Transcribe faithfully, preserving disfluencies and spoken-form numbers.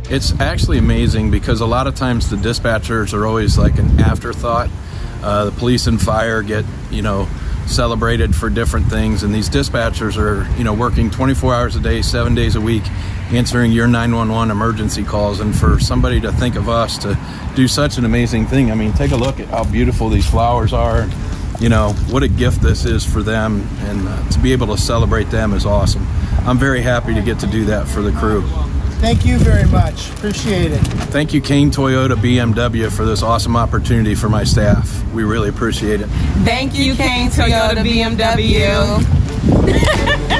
It's actually amazing because a lot of times the dispatchers are always like an afterthought. Uh, the police and fire get, you know, celebrated for different things, and these dispatchers are, you know, working twenty-four hours a day, seven days a week, answering your nine one one emergency calls. And for somebody to think of us to do such an amazing thing, I mean, take a look at how beautiful these flowers are. And, you know, what a gift this is for them, and uh, to be able to celebrate them is awesome. I'm very happy to get to do that for the crew. Thank you very much. Appreciate it. Thank you, Kane Toyota B M W, for this awesome opportunity for my staff. We really appreciate it. Thank you, Kane Toyota B M W.